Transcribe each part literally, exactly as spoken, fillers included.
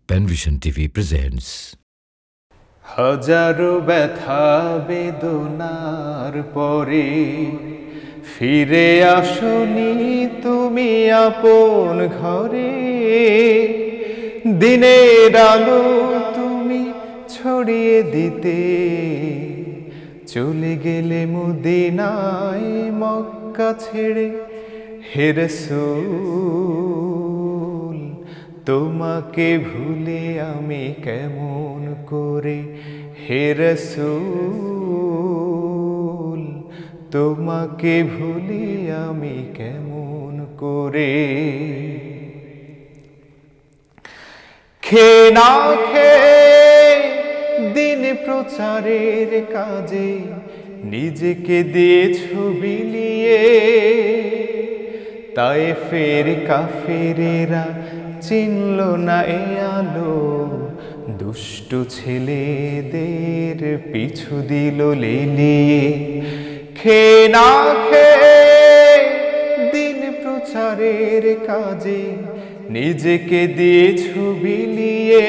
Panvision TV presents. হাজারো ব্যথা বেদনার পরে ফিরে আসনি তুমি আপন ঘরে। দিনের আলো তুমি ছড়িয়ে দিতে চলে গেলে মদিনায় মক্কা ছেড়ে। হে রাসূল তোমাকে ভুলে আমি কেমন করে, হে রাসূল তোমাকে ভুলে আমি কেমন করে। খেয়ে না খেয়ে দিন প্রচারের কাজে নিজেকে দিয়েছ বিলিয়ে। তায়েফের কাফেরেরা চিনল না এ আলো, দুষ্ট ছেলেদের পিছু দিল লেলিয়ে। খেয়ে না খেয়ে দিন প্রচারের কাজে নিজেকে দিয়েছ বিলিয়ে।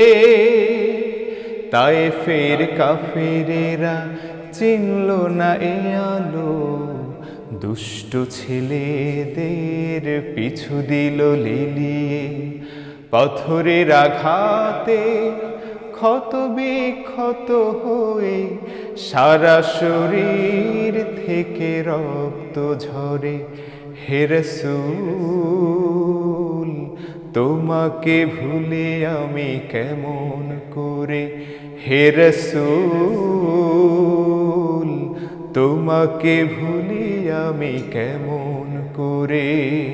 তায়েফের কাফেরেরা চিনল না এ আলো, দুষ্ট ছেলেদের পিছু দিল লেলিয়ে। পাথরের আঘাতে ক্ষত বিক্ষত হয়ে সারা শরীর থেকে রক্ত ঝরে। হে রাসূল তোমাকে ভুলে আমি কেমন করে, হে রাসূল তোমাকে ভুলে আমি কেমন করে।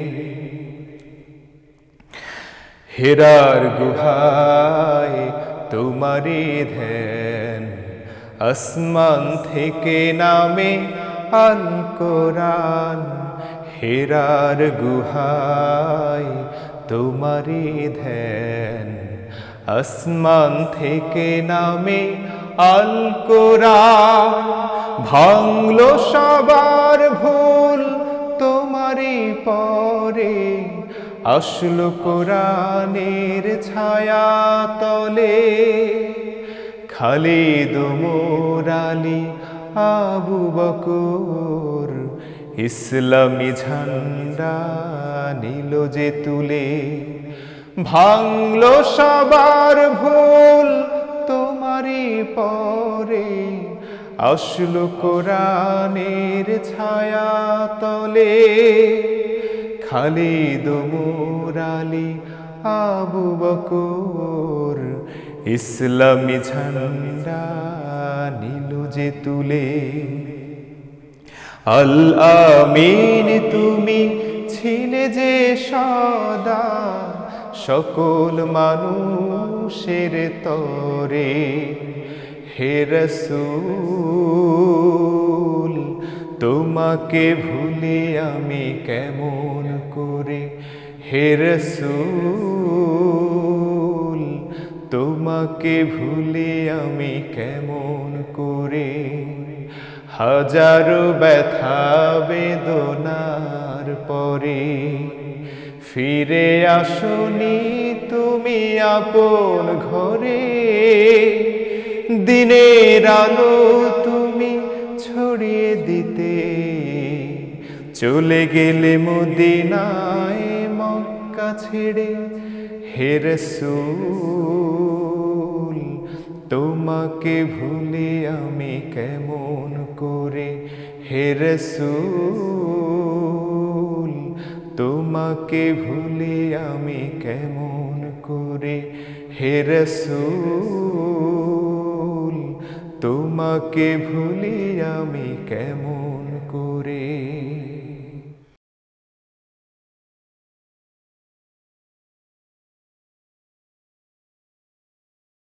হেরার গুহায় তোমারি ধ্যান, আসমান থেকে নামে আল কোরআন। হেরার গুহায় তোমারি ধ্যান, আসমান থেকে নামে আল কোরআন। ভাঙলো সবার ভুল তোমারি পরে, আসলো কোরআনের ছায়া তলে। খালিদ ওমর আলী আবু বকর ইসলামী ঝান্ডা নিল যে তুলে। ভাঙলো সবার ভুল তোমারি পরে, আসলো কোরআনের ছায়া তলে। খালিদ ওমর আলী আবু বকর ইসলামী ঝান্ডা নিল যে তুলে। আল আমিন তুমি ছিলে যে সদা সকল মানুষের তরে। হে রাসূল তোমাকে ভুলে আমি কেমন করে, হে রাসূল তোমাকে ভুলে আমি কেমন করে। হাজারো ব্যথা বেদনার পরে ফিরে আসনি তুমি আপন ঘরে। দিনের আলো তুমি ছড়িয়ে দিতে চলে গেলে মদিনায় মক্কা ছেড়ে। হে রাসূল তোমাকে ভুলে আমি কেমন করে, হে রাসূল তোমাকে ভুলে আমি কেমন করে। হে রাসূল তোমাকে ভুলে আমি কেমন করে।